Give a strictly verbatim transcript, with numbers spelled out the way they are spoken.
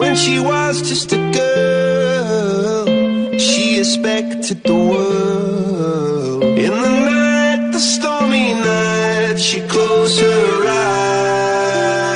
When she was just a girl, she expected the world. In the night, the stormy night, she closed her